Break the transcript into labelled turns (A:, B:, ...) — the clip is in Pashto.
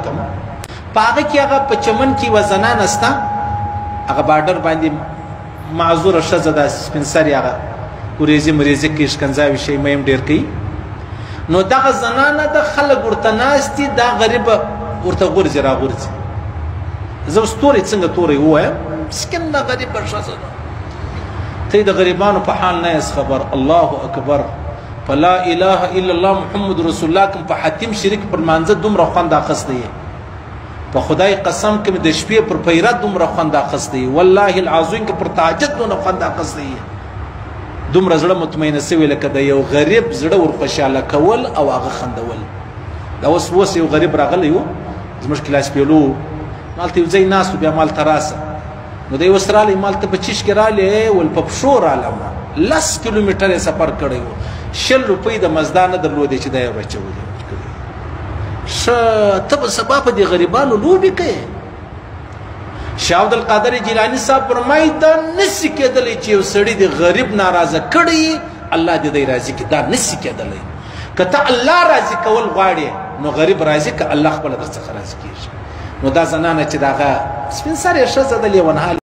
A: پاغه کې هغه په چمن کې و زنان استا هغه بارډر باندې معذور شزه د سپنسري هغه ورېزي مریزي کې شکنځاوي شي مېم ډیر کوي نو دغه زنانه د خلک ورته ناستي دا غریب ورته غورځي را غورځي زه ستوري څنګه توري وایم مسكين غریب شزه ته د غریبانو په حال نه اس خبر الله اکبر فلا اله الا الله محمد رسول الله کوم په حتیم شریک پر مانزه دومره خوند اخسته په خدای قسم کې د شپې پر پیرات دومره خوند اخسته والله العظیم کې پر تهجد دومره خوند اخسته دومره زړه مطمئنه سوي لکه د یو غریب زړه ور خوشاله کول او هغه خندول دا اوس یو غریب راغلی یو زموږ کلاس پیلو مالته ځای ناس بیا مال تراسه نو د استرالیا مالته بچیش کې رااله ول په پښو رااله 10 کیلومتره سفر کړی و 100 روپۍ د مزدانه درلودې چې دا یو بچو ته په سبب د غریبانو لوبي کوي شاه عبد القادر جیلانی صاحب فرمایي دا نسی کېدلی چې یو سړی د غریب ناراضه کړي الله دې دی راضي کې دا نسی کېدلی کته الله راضي کول غواړي نو غریب راضي ک الله خپل درڅخه راضي کیږي نو دا زنانه چې داغه سپین سره شزه د لیونحال